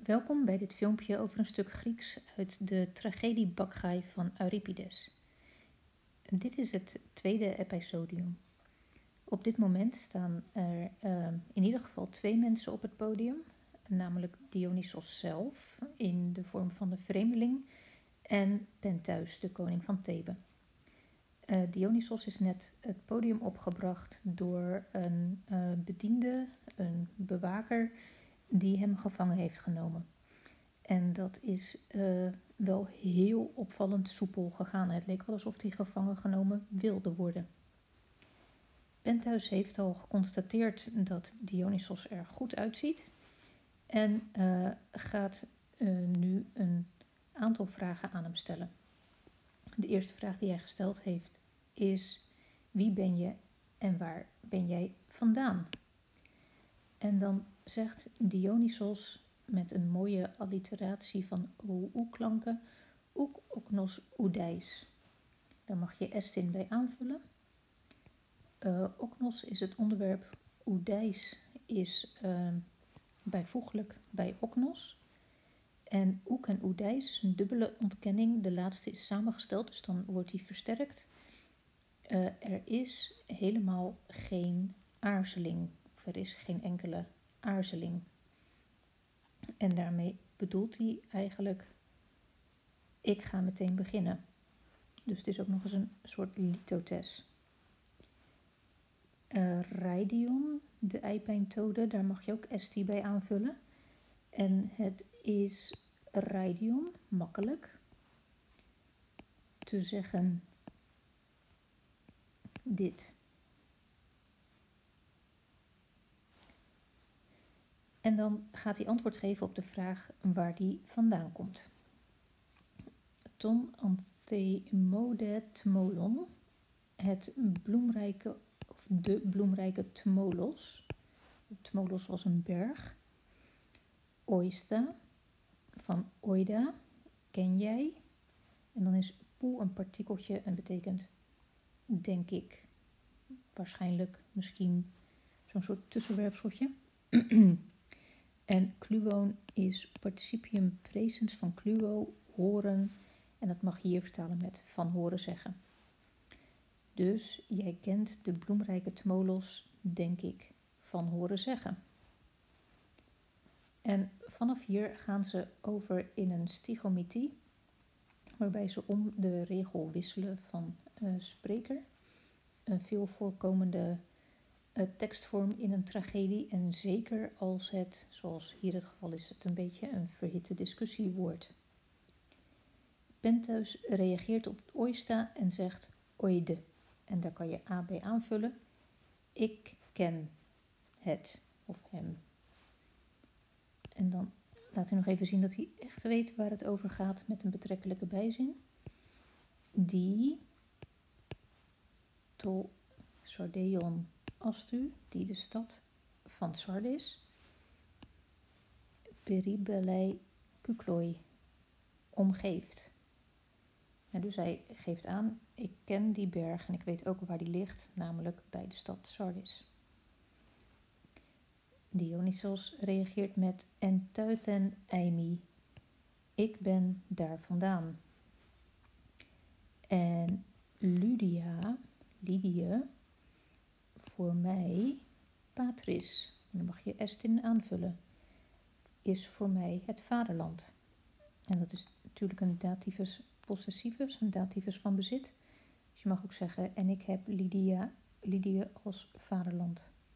Welkom bij dit filmpje over een stuk Grieks uit de tragedie Bakkai van Euripides. Dit is het tweede episodium. Op dit moment staan er in ieder geval 2 mensen op het podium, namelijk Dionysos zelf in de vorm van de vreemdeling en Pentheus, de koning van Thebe. Dionysos is net het podium opgebracht door een bediende, een bewaker, die hem gevangen heeft genomen. En dat is wel heel opvallend soepel gegaan. Het leek wel alsof hij gevangen genomen wilde worden. Pentheus heeft al geconstateerd dat Dionysos er goed uitziet. En gaat nu een aantal vragen aan hem stellen. De eerste vraag die hij gesteld heeft is: wie ben je en waar ben jij vandaan? En dan zegt Dionysos met een mooie alliteratie van OU-klanken: Oek, oknos, oedijs. Daar mag je estin bij aanvullen. Oknos is het onderwerp, oedijs is bijvoeglijk bij oknos. En oek en oedijs is een dubbele ontkenning. De laatste is samengesteld, dus dan wordt die versterkt. Er is helemaal geen aarzeling. Of er is geen enkele aarzeling. En daarmee bedoelt hij eigenlijk: ik ga meteen beginnen. Dus het is ook nog eens een soort litotes. Raidion, de eipijntode, daar mag je ook esti bij aanvullen. En het is raidion, makkelijk, te zeggen dit. En dan gaat hij antwoord geven op de vraag waar die vandaan komt. Ton anthemode tmolon, het bloemrijke, of de bloemrijke Tmolos. Tmolos was een berg. Oista, van oida, ken jij. En dan is poe een partikeltje en betekent denk ik. Waarschijnlijk, misschien zo'n soort tussenwerpseltje. En kluon is participium presens van kluo, horen. En dat mag je hier vertalen met van horen zeggen. Dus jij kent de bloemrijke Tmolos, denk ik, van horen zeggen. En vanaf hier gaan ze over in een stichomitie, waarbij ze om de regel wisselen van spreker. Een veel voorkomende tekstvorm in een tragedie. En zeker als het, zoals hier het geval is, het een beetje een verhitte discussie wordt. Pentheus reageert op het oista en zegt oide. En daar kan je a bij aanvullen. Ik ken het of hem. En dan laat hij nog even zien dat hij echt weet waar het over gaat met een betrekkelijke bijzin. Die to Sardeion astu, die de stad van Sardis, peribelei kykloi, omgeeft. En dus hij geeft aan, ik ken die berg en ik weet ook waar die ligt, namelijk bij de stad Sardis. Dionysos reageert met entuithen eimi, ik ben daar vandaan. En Lydie, voor mij, patris, en dan mag je estin aanvullen, is voor mij het vaderland. En dat is natuurlijk een dativus possessivus, een dativus van bezit. Dus je mag ook zeggen, en ik heb Lydie als vaderland.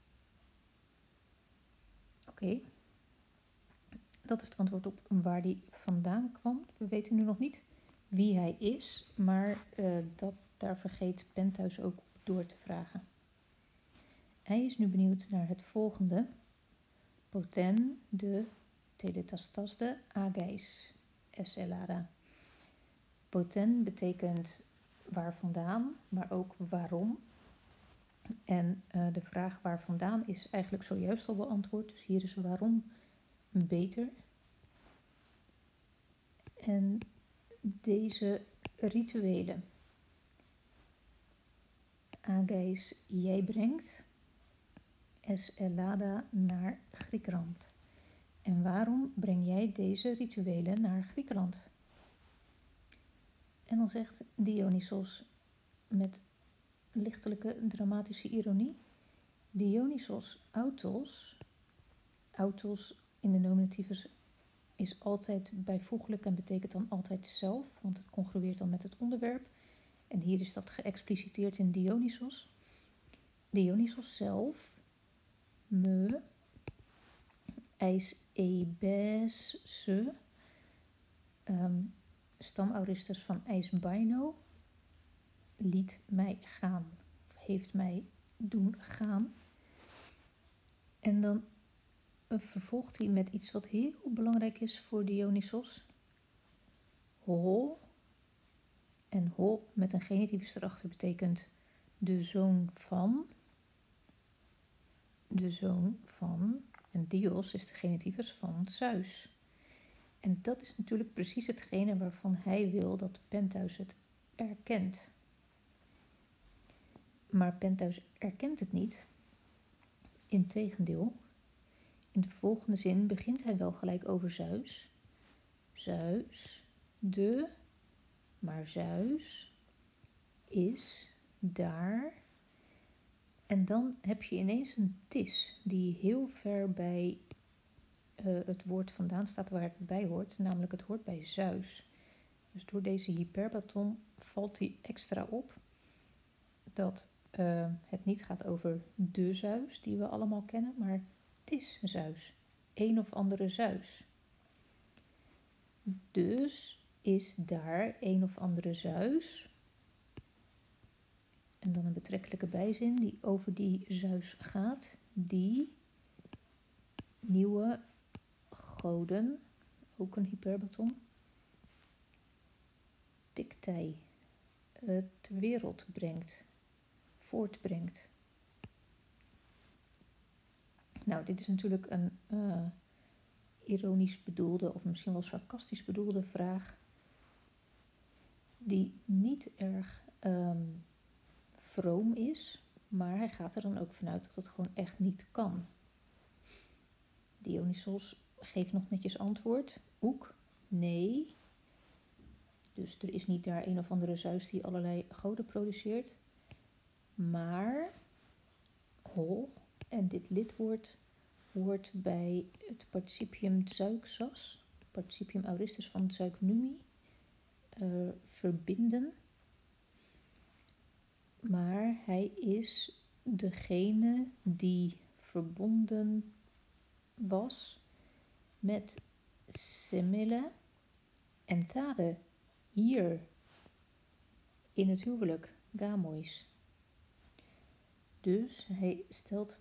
Oké. Dat is het antwoord op waar die vandaan kwam. We weten nu nog niet wie hij is, maar daar vergeet Pentheus ook door te vragen. Hij is nu benieuwd naar het volgende. Poten de teletastasde agais eselada. Poten betekent waar vandaan, maar ook waarom. En de vraag waar vandaan is eigenlijk zojuist al beantwoord. Dus hier is waarom beter. En deze rituelen. Agais, jij brengt. Es Elada naar Griekenland. En waarom breng jij deze rituelen naar Griekenland? En dan zegt Dionysos met lichtelijke dramatische ironie: Dionysos autos in de nominativus is altijd bijvoeglijk en betekent dan altijd zelf, want het congrueert dan met het onderwerp. En hier is dat geëxpliciteerd in Dionysos. Dionysos zelf, me, eis ebes se, stamauristus van eis baino, liet mij gaan, of heeft mij doen gaan. En dan vervolgt hij met iets wat heel belangrijk is voor Dionysos. Ho. En ho met een genitivus erachter betekent de zoon van. De zoon van. En Dios is de genitivus van Zeus. En dat is natuurlijk precies hetgene waarvan hij wil dat Pentheus het erkent. Maar Pentheus erkent het niet. Integendeel, in de volgende zin begint hij wel gelijk over Zeus. Zeus, maar Zeus is daar. En dan heb je ineens een tis die heel ver bij het woord vandaan staat waar het bij hoort. Namelijk het hoort bij Zeus. Dus door deze hyperbaton valt die extra op dat het niet gaat over de Zeus die we allemaal kennen, maar het is Zeus. Een of andere Zeus. Dus is daar een of andere Zeus. En dan een betrekkelijke bijzin die over die Zeus gaat. Die nieuwe goden, ook een hyperbaton, tiktij, ter wereld brengt, voortbrengt. Nou, dit is natuurlijk een ironisch bedoelde of misschien wel sarcastisch bedoelde vraag die niet erg vroom is, maar hij gaat er dan ook vanuit dat het gewoon echt niet kan. Dionysos geeft nog netjes antwoord. Ook, nee. Dus er is niet daar een of andere Zeus die allerlei goden produceert. Maar, ho, en dit lidwoord hoort bij het participium zeuxas, participium aoristus van zeuknumi, verbinden. Maar hij is degene die verbonden was met Semele en Thade hier in het huwelijk, Gamois. Dus hij stelt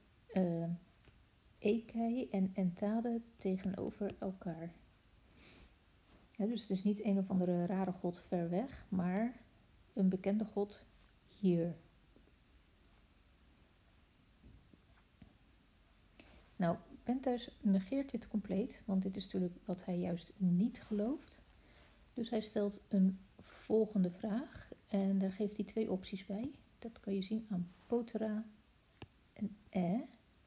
Ekai en Entade tegenover elkaar. Ja, dus het is niet een of andere rare god ver weg, maar een bekende god hier. Nou, Pentheus negeert dit compleet, want dit is natuurlijk wat hij juist niet gelooft. Dus hij stelt een volgende vraag en daar geeft hij 2 opties bij. Dat kan je zien aan potera en e.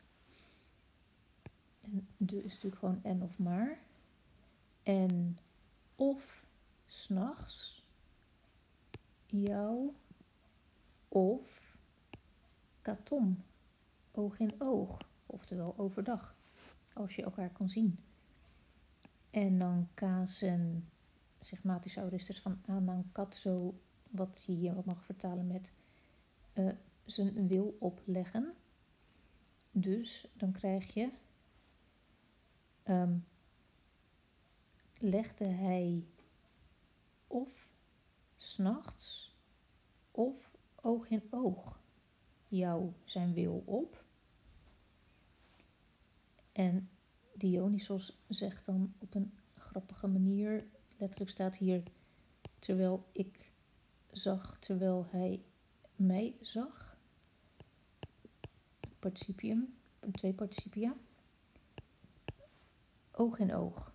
En de is natuurlijk gewoon en of maar. En of 's nachts jou of katom, oog in oog, oftewel overdag, als je elkaar kan zien. En dan kazen, sigmatische aoristus van anankatso, wat je hier wat mag vertalen met zijn wil opleggen. Dus dan krijg je legde hij of 's nachts of oog in oog jou zijn wil op. En Dionysos zegt dan op een grappige manier, letterlijk staat hier, terwijl ik zag, terwijl hij mij zag. Participium, 2 participia. Oog in oog.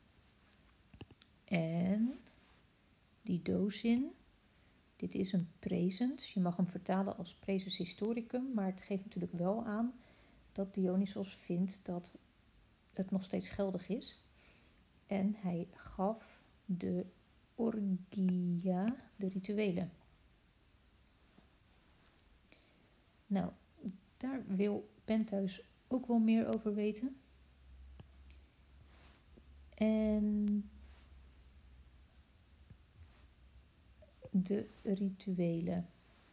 En die dozin, dit is een presens. Je mag hem vertalen als presens historicum, maar het geeft natuurlijk wel aan dat Dionysos vindt dat het nog steeds geldig is. En hij gaf de orgia, de rituelen. Nou, daar wil Pentheus ook wel meer over weten. En de rituelen.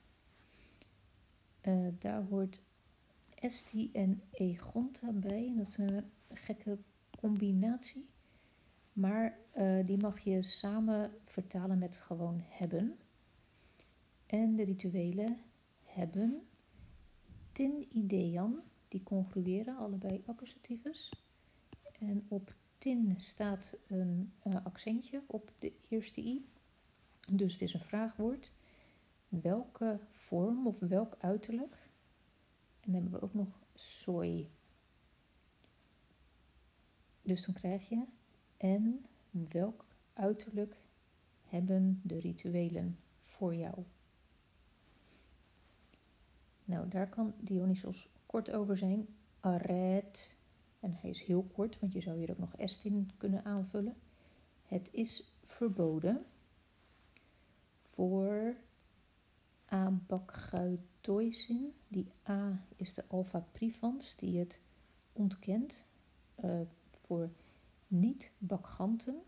Daar hoort Esti en Egonta bij. En dat is een gekke combinatie. Maar die mag je samen vertalen met gewoon hebben. En de rituelen hebben tin idean, die congrueren, allebei accusatiefs. En op tin staat een accentje op de eerste i. Dus het is een vraagwoord. Welke vorm of welk uiterlijk? En dan hebben we ook nog soy. Dus dan krijg je en welk uiterlijk hebben de rituelen voor jou? Nou, daar kan Dionysos kort over zijn. Arret. En hij is heel kort, want je zou hier ook nog estin kunnen aanvullen. Het is verboden voor abakguitoisin. Die A is de alpha privans die het ontkent. Voor niet-bakganten.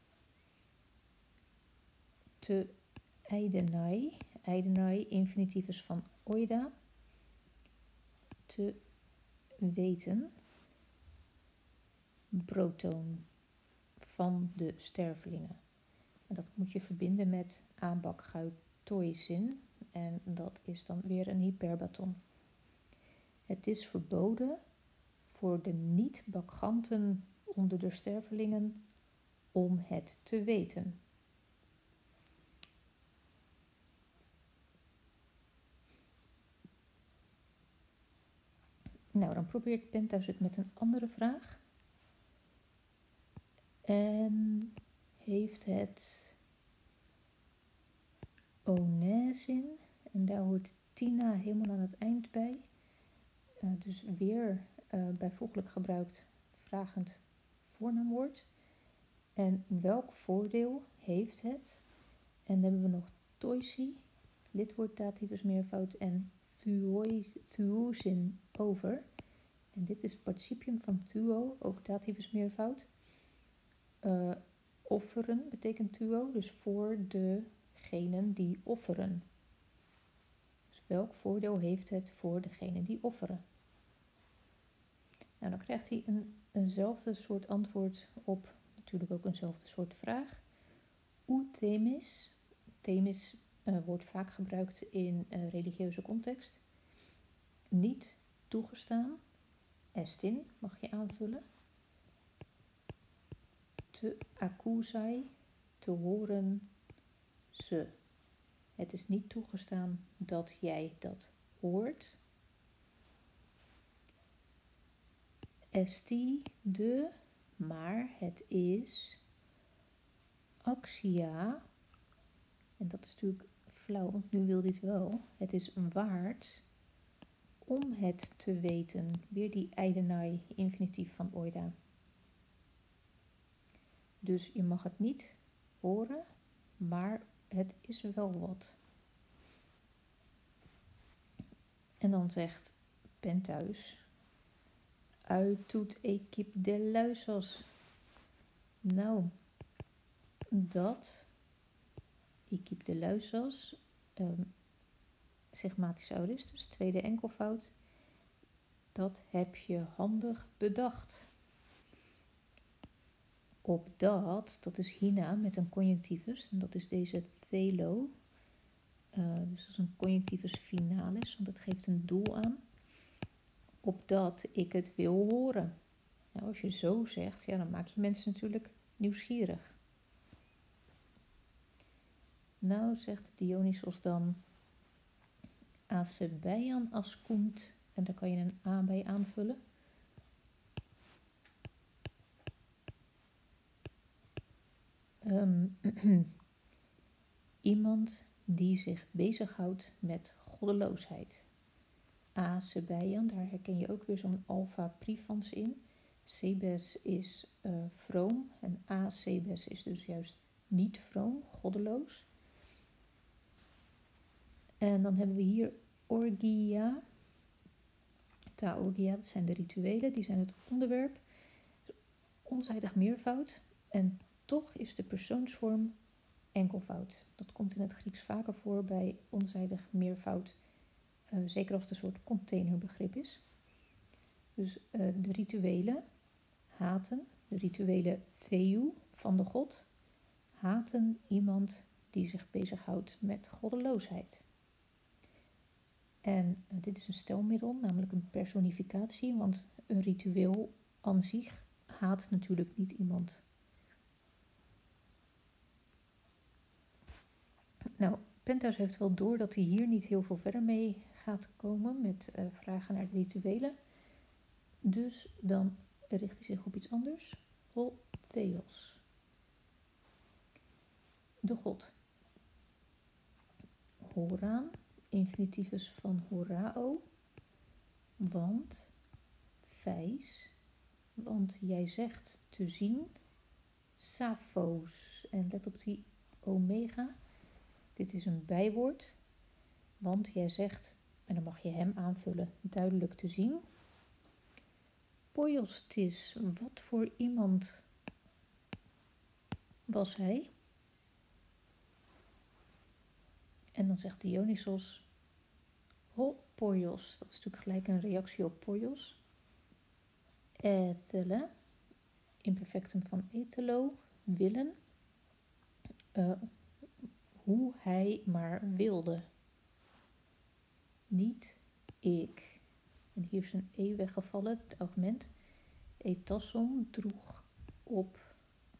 Te eidenai. Eidenai, infinitivus van oida. Te weten. Brotoon van de stervelingen. En dat moet je verbinden met abakguitoisin. En dat is dan weer een hyperbaton. Het is verboden voor de niet-bakganten onder de stervelingen om het te weten. Nou, dan probeert Pentheus het met een andere vraag. En heeft het onesin. En daar hoort Tina helemaal aan het eind bij. Dus weer bijvoeglijk gebruikt vragend voornaamwoord. En welk voordeel heeft het? En dan hebben we nog toisi, lidwoord dativus meervoud en thuosin over. En dit is het participium van thuo, ook dativus meervoud. Offeren betekent thuo, dus voor degenen die offeren. Dus welk voordeel heeft het voor degenen die offeren? Nou, dan krijgt hij eenzelfde soort antwoord op natuurlijk ook eenzelfde soort vraag. Themis. Themis wordt vaak gebruikt in religieuze context. Niet toegestaan. Estin mag je aanvullen. Te accusai, te horen ze. Het is niet toegestaan dat jij dat hoort. Esti de, maar het is axia. En dat is natuurlijk flauw, want nu wil dit wel. Het is waard om het te weten. Weer die eidenai, infinitief van oida. Dus je mag het niet horen, maar het is wel wat. En dan zegt Pentheus, uit ekip de luisos. Nou, dat ekip de luisos, segmatische aorist, dus tweede enkelvoud, dat heb je handig bedacht. Op dat is hina met een conjunctivus, en dat is deze thelo. Dus dat is een conjunctivus finalis, want dat geeft een doel aan. Opdat ik het wil horen. Nou, als je zo zegt, ja, dan maak je mensen natuurlijk nieuwsgierig. Nou, zegt Dionysos dan, asebeian askunt, en daar kan je een a bij aanvullen. Iemand die zich bezighoudt met goddeloosheid. Asebeian, daar herken je ook weer zo'n alpha privans in. Sebes is vroom en asebes is dus juist niet vroom, goddeloos. En dan hebben we hier orgia. Ta orgia, dat zijn de rituelen, die zijn het onderwerp. Onzijdig meervoud en toch is de persoonsvorm enkelvoud. Dat komt in het Grieks vaker voor bij onzijdig meervoud, zeker als het een soort containerbegrip is. Dus de rituelen haten, de rituelen theou van de god, haten iemand die zich bezighoudt met goddeloosheid. En dit is een stelmiddel, namelijk een personificatie, want een ritueel aan zich haat natuurlijk niet iemand. Nou, Penthouse heeft wel door dat hij hier niet heel veel verder mee gaat komen met vragen naar de rituelen. Dus dan richt hij zich op iets anders. O Theos. De god. Horan, infinitivus van horao. Want, vijs, want jij zegt te zien, Saphos. En let op die omega. Dit is een bijwoord, want jij zegt, en dan mag je hem aanvullen, duidelijk te zien. Poiostis, wat voor iemand was hij? En dan zegt Dionysos, ho poios, dat is natuurlijk gelijk een reactie op poios. Ethele, imperfectum van ethelo, willen, hoe hij maar wilde. Niet ik. En hier is een e weggevallen, het augment. Etasson droeg op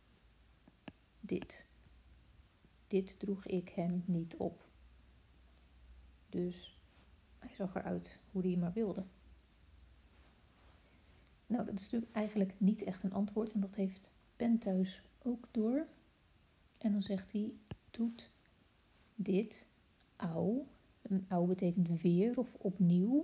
dit. Dit droeg ik hem niet op. Dus hij zag eruit hoe hij maar wilde. Nou, dat is natuurlijk eigenlijk niet echt een antwoord. En dat heeft Penthouse ook door. En dan zegt hij, doet dit au. Een au betekent weer of opnieuw.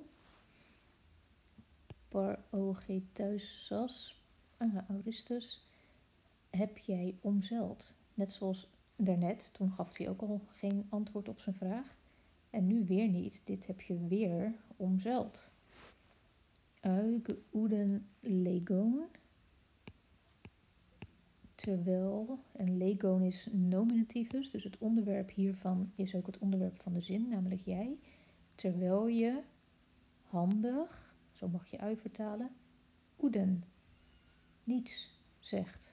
Parogetuisas, Auristus, heb jij omzeild. Net zoals daarnet, toen gaf hij ook al geen antwoord op zijn vraag. En nu weer niet, dit heb je weer omzeild. Ugeuden legoon. Terwijl, en legoon is nominativus, dus het onderwerp hiervan is ook het onderwerp van de zin, namelijk jij. Terwijl je handig, zo mag je uitvertalen, oeden, niets zegt.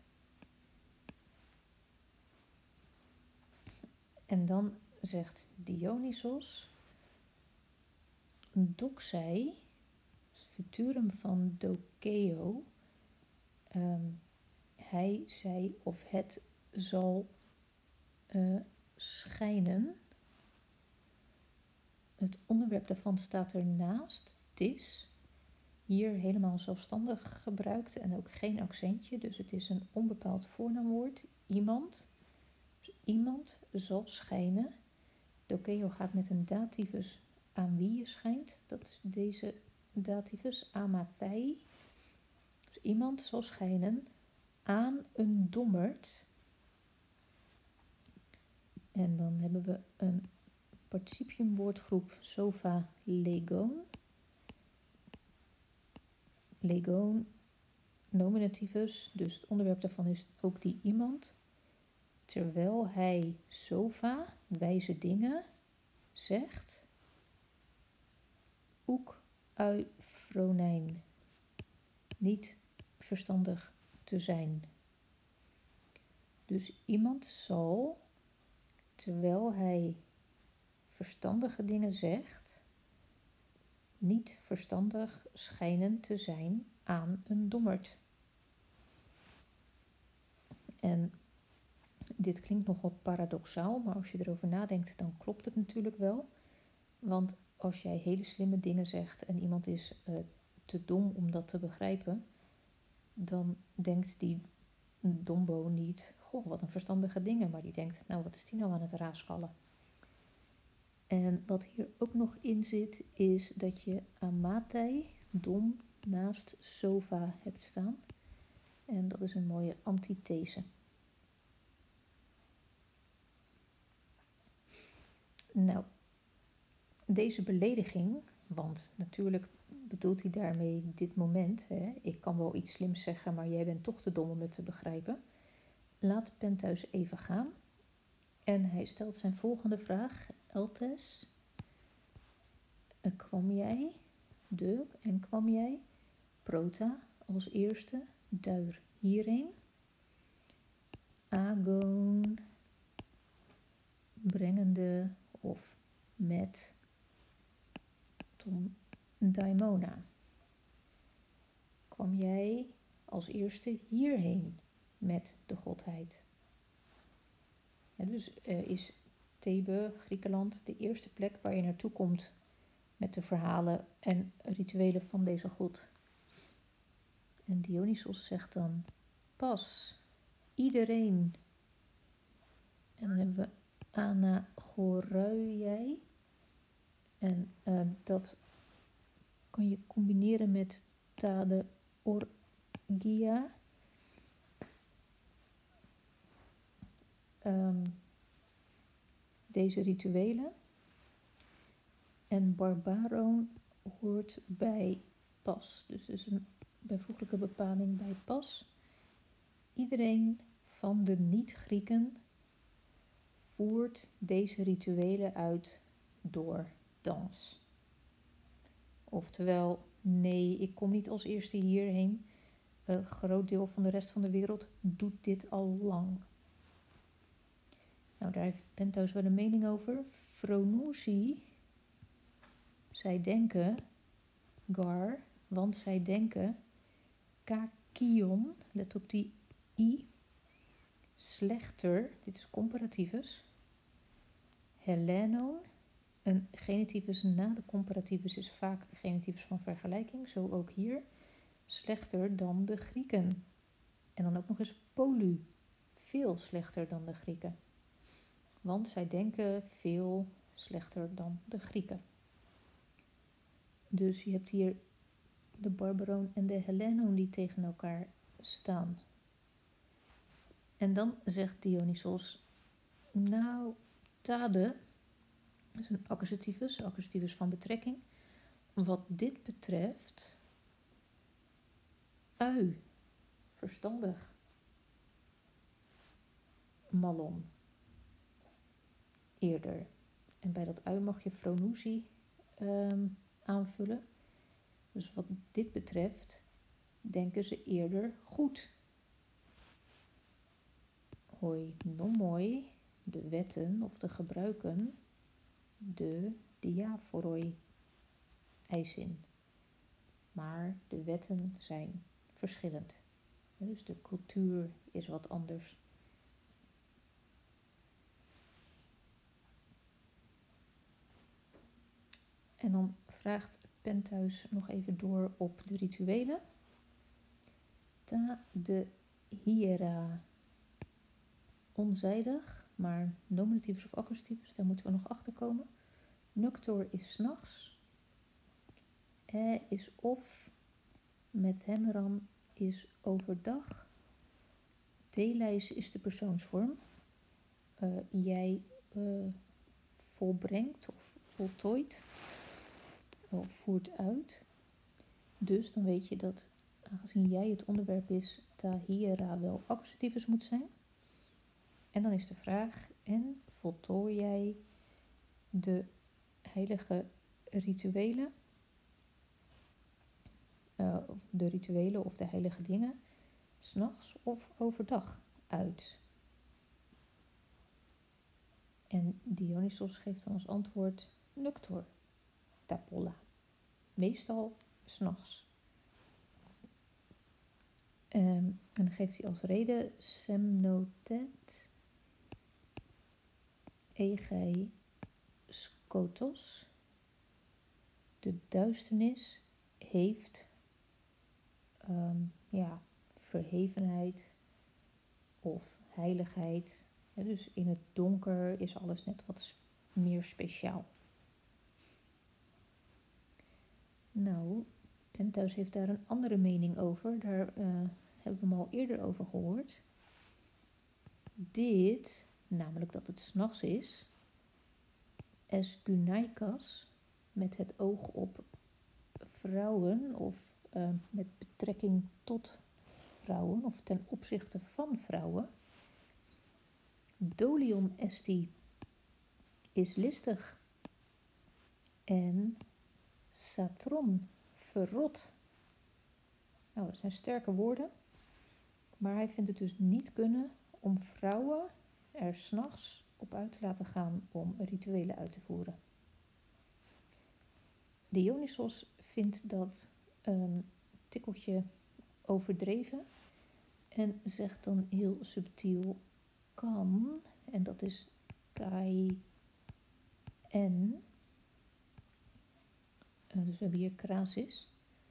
En dan zegt Dionysos, doxai, futurum van dokeo, hij, zij of het zal schijnen. Het onderwerp daarvan staat ernaast, tis. Hier helemaal zelfstandig gebruikt en ook geen accentje, dus het is een onbepaald voornaamwoord. Iemand, dus iemand zal schijnen. Dokeo gaat met een dativus aan wie je schijnt, dat is deze dativus, amathei. Dus iemand zal schijnen aan een dommerd. En dan hebben we een participiumwoordgroep sofa legoon. Legoon, nominativus, dus het onderwerp daarvan is ook die iemand. Terwijl hij sofa, wijze dingen, zegt. Oek ui fronijn, niet verstandig te zijn. Dus iemand zal, terwijl hij verstandige dingen zegt, niet verstandig schijnen te zijn aan een dommerd. En dit klinkt nogal paradoxaal, maar als je erover nadenkt, dan klopt het natuurlijk wel. Want als jij hele slimme dingen zegt en iemand is te dom om dat te begrijpen, dan denkt die dombo niet, goh, wat een verstandige dingen, maar die denkt, nou, wat is die nou aan het raaskallen? En wat hier ook nog in zit, is dat je amathei, dom, naast sofa hebt staan. En dat is een mooie antithese. Nou, deze belediging, want natuurlijk bedoelt hij daarmee dit moment, hè, ik kan wel iets slims zeggen, maar jij bent toch te dom om het te begrijpen, laat Pentheus even gaan. En hij stelt zijn volgende vraag, Eltes, kwam jij, prota als eerste, duir hierheen, agon, brengende of met ton daimona. Kwam jij als eerste hierheen met de godheid? Ja, dus is Thebe, Griekenland, de eerste plek waar je naartoe komt met de verhalen en rituelen van deze god. En Dionysos zegt dan, pas, iedereen. En dan hebben we anagoruiei. En dat kan je combineren met tade orgia. Deze rituelen. En barbaron hoort bij pas. Dus is een bijvoeglijke bepaling bij pas. Iedereen van de niet-Grieken voert deze rituelen uit door dans. Oftewel, nee, ik kom niet als eerste hierheen. Een groot deel van de rest van de wereld doet dit al lang. Nou, daar heeft Pentheus wel een mening over. Phronousi, zij denken, want zij denken, kakion, let op die i, slechter, dit is comparativus, Hellenon, een genitivus na de comparativus is vaak een genitivus van vergelijking, zo ook hier, slechter dan de Grieken. En dan ook nog eens polu, veel slechter dan de Grieken. Want zij denken veel slechter dan de Grieken. Dus je hebt hier de Barbaroon en de Hellenon die tegen elkaar staan. En dan zegt Dionysos, nou, tade, dat is een accusativus van betrekking. Wat dit betreft, verstandig, malon, eerder. En bij dat mag je phronousi aanvullen. Dus wat dit betreft, denken ze eerder goed. Hoi nomoi, de wetten of de gebruiken, de diaphoroi, eisin. Maar de wetten zijn verschillend. Dus de cultuur is wat anders. En dan vraagt Pentheus nog even door op de rituelen. Ta de hiera. Onzijdig, maar nominativus of accusativus, daar moeten we nog achter komen. Noctor is 's nachts. Is of. Met hemmeran is overdag. Teleis is de persoonsvorm. Jij volbrengt of voltooit of voert uit. Dus dan weet je dat aangezien jij het onderwerp is, tahira wel accusativus moet zijn. En dan is de vraag, en voltooi jij de heilige rituelen, de rituelen of de heilige dingen, 's nachts of overdag uit? En Dionysos geeft dan als antwoord noctor, tapolla. Meestal 's nachts. En dan geeft hij als reden semnotet egai skotos. De duisternis heeft verhevenheid of heiligheid. Ja, dus in het donker is alles net wat meer speciaal. Nou, Pentheus heeft daar een andere mening over. Daar hebben we hem al eerder over gehoord. Dit, namelijk dat het 's nachts is, esgunaikas, met het oog op vrouwen of met betrekking tot vrouwen of ten opzichte van vrouwen. Dolion esti is listig en satron verrot. Nou, dat zijn sterke woorden, maar hij vindt het dus niet kunnen om vrouwen er 's nachts op uit te laten gaan om rituelen uit te voeren. Dionysos vindt dat een tikkeltje overdreven en zegt dan heel subtiel kan, en dat is kai en, dus we hebben hier krasis,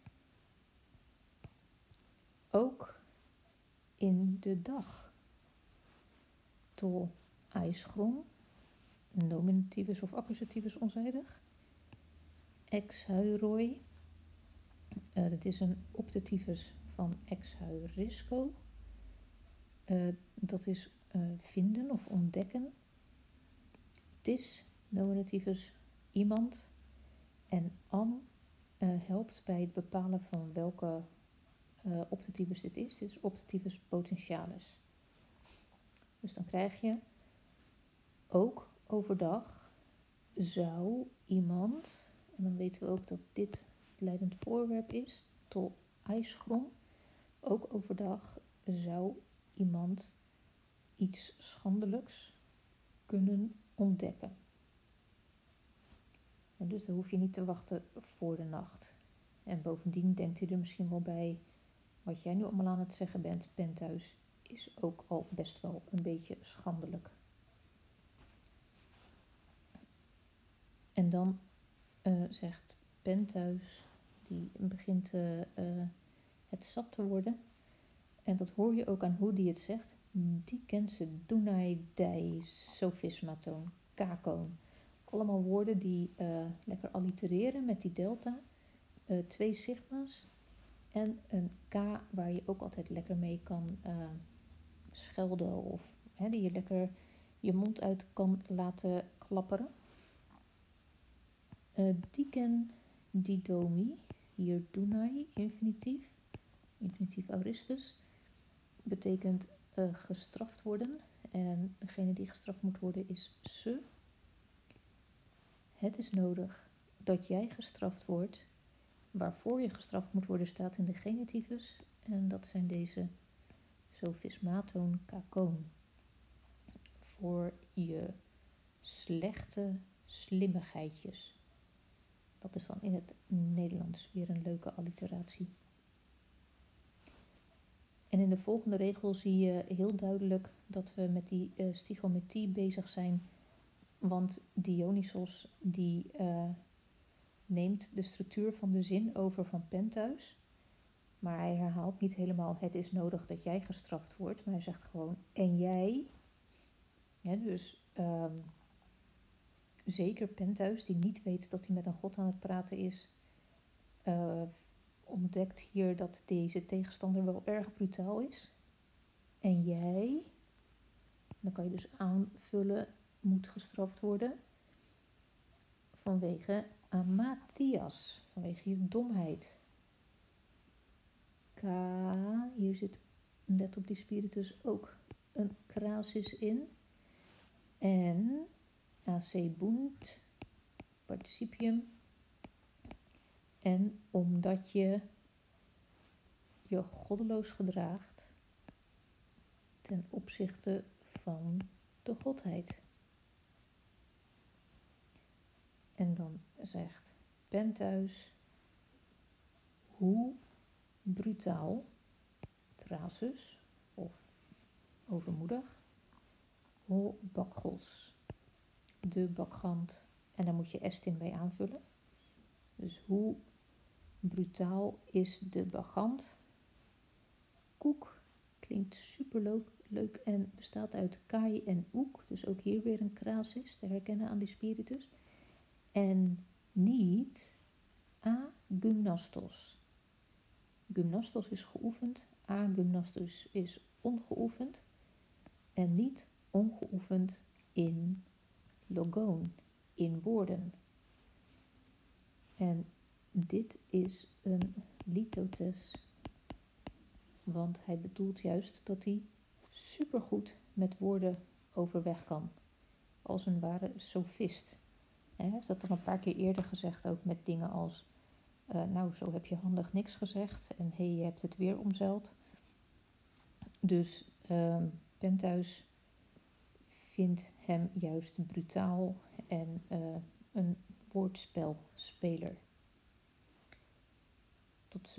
ook in de dag. To aischrom, nominativus of accusativus onzijdig. Exhuiroi, dat is een optativus van exhurisco. Dat is vinden of ontdekken. Tis, nominativus, iemand. En an helpt bij het bepalen van welke optativus dit is. Dit is optativus potentialis. Dus dan krijg je ook overdag zou iemand, en dan weten we ook dat dit het leidend voorwerp is, to aischrom, ook overdag zou iemand iets schandelijks kunnen ontdekken. En dus dan hoef je niet te wachten voor de nacht. En bovendien denkt hij er misschien wel bij, wat jij nu allemaal aan het zeggen bent, Pentheus, is ook al best wel een beetje schandelijk. En dan zegt Pentheus, die begint het zat te worden. En dat hoor je ook aan hoe die het zegt. Die kent ze dunai dei sophismaton, kakoon. Allemaal woorden die lekker allitereren met die delta. 2 sigma's en een k waar je ook altijd lekker mee kan schelden of die je lekker je mond uit kan laten klapperen. Diken didomi, hier dunai, infinitief auristus, betekent gestraft worden. En degene die gestraft moet worden is ze. Het is nodig dat jij gestraft wordt. Waarvoor je gestraft moet worden staat in de genitivus. En dat zijn deze sophismaton kakoon. Voor je slechte slimmigheidjes. Dat is dan in het Nederlands weer een leuke alliteratie. En in de volgende regel zie je heel duidelijk dat we met die stichometrie bezig zijn. Want Dionysos die neemt de structuur van de zin over van Pentheus. Maar hij herhaalt niet helemaal het is nodig dat jij gestraft wordt. Maar hij zegt gewoon en jij. Ja, dus zeker Pentheus die niet weet dat hij met een god aan het praten is. Ontdekt hier dat deze tegenstander wel erg brutaal is. En jij, dan kan je dus aanvullen, moet gestraft worden vanwege amathias, vanwege je domheid. K, hier zit net op die spiritus ook een krasis in. En acebunt, participium. En omdat je je goddeloos gedraagt ten opzichte van de godheid. En dan zegt Pentheus, hoe brutaal, thrasus of overmoedig, ho bakgos, de bakgant, en daar moet je estin bij aanvullen. Dus hoe brutaal is de bagant? Koek klinkt super leuk en bestaat uit kai en oek. Dus ook hier weer een krasis te herkennen aan die spiritus. En niet agymnastos. Gymnastos is geoefend, agymnastos is ongeoefend en niet ongeoefend in logoon, in woorden. En dit is een litotes, want hij bedoelt juist dat hij supergoed met woorden overweg kan. Als een ware sofist. Hij heeft dat al een paar keer eerder gezegd, ook met dingen als nou, zo heb je handig niks gezegd en hé, je hebt het weer omzeild. Dus Pentheus vindt hem juist brutaal en een woordspelspeler. Tot